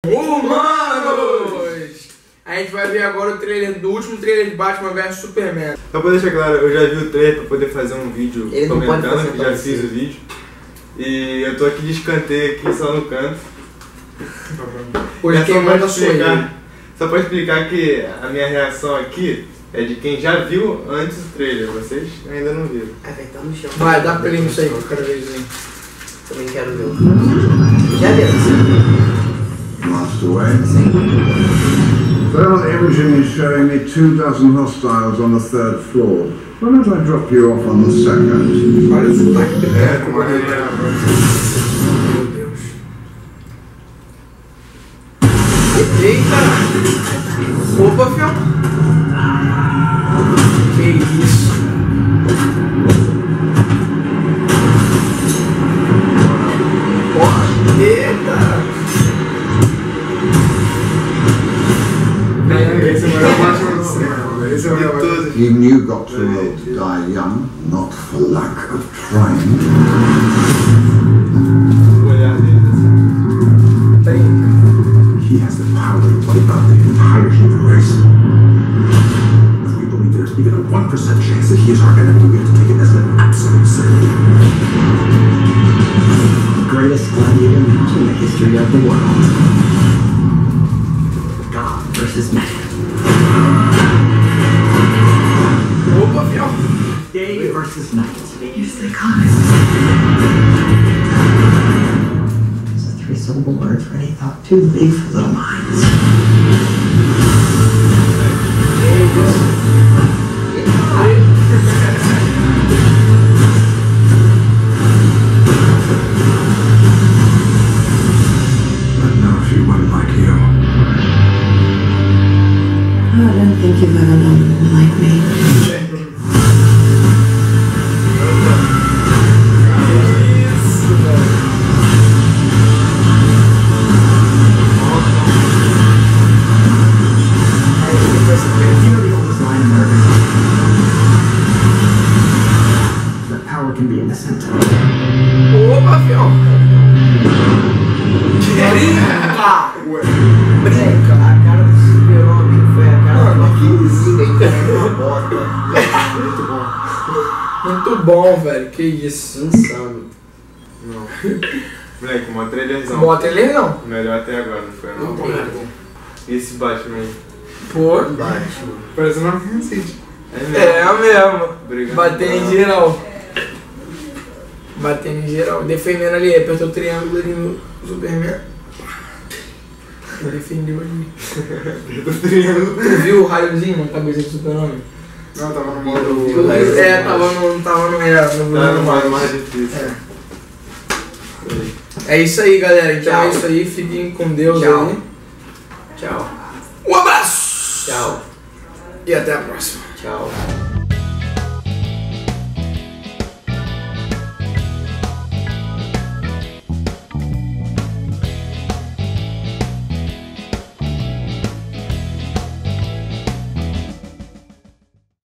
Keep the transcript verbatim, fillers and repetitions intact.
Humanos! A gente vai ver agora o trailer do último trailer de Batman versus Superman. Só pra deixar claro, eu já vi o trailer pra poder fazer um vídeo Ele não pode comentando, fazer que já parecer. fiz o vídeo. E eu tô aqui de escanteio aqui só no canto. Hoje É quem só pra manda sou eu. explicar, só pra explicar que a minha reação aqui é de quem já viu antes do trailer, vocês ainda não viram. Ah, vai estar no chão. Vai, dá pra ele isso aí, cada vez aí. Também quero ver. Já viu? Lost away. Thermal imaging is showing me two dozen hostiles on the third floor. Why don't I drop you off on the second? Olha o sotaque do É, Beco, como mano. é, Meu Deus. Eita! Opa, fião! Que isso? Porra! Eita! esse é o melhor Batman do cinema. Esse é o melhor Batman. Even you got too old to die young, not for lack of trying. O olhar dele Tem. He has the power to wipe out the entirety of the race. If we believe there's even a one percent chance that he is our enemy, we have to take it as an absolute certainty. The greatest gladiator match in the history of the world. God versus man. Opa, fião! Day versus night. Use the comics. It's a three-syllable word for any thought too big for little minds. But no, she wasn't like you. Oh, I don't think you've ever known anyone like me. Isso, velho. You know the oldest line in America? That power can be in the center. Opa, fião! Brinca! Brinca! A cara do super-homem foi a cara Mano, do que isso? Liga e uma bota. Muito bom. Muito bom, velho. Que isso. Insano. Não. Moleque, uma trailerzão. Bom trailer não. Melhor até agora, não foi? Não. Incrível. E esse Batman aí? Pô. Batman. Parece uma recente. É mesmo. Obrigado. Batendo em geral. Batendo em geral. Defendendo ali. Apertou o triângulo ali no Superman. Defendeu ali. Tu viu o raiozinho na cabeça do Super-Homem? Não, tava no modo... É, tava no. Tava no. É, no, Tá no no modo mais. mais difícil. É. É isso aí, galera. Então Tchau. é isso aí. Fiquem com Deus Tchau. aí. Tchau. Um abraço! Tchau. E até a próxima. Tchau.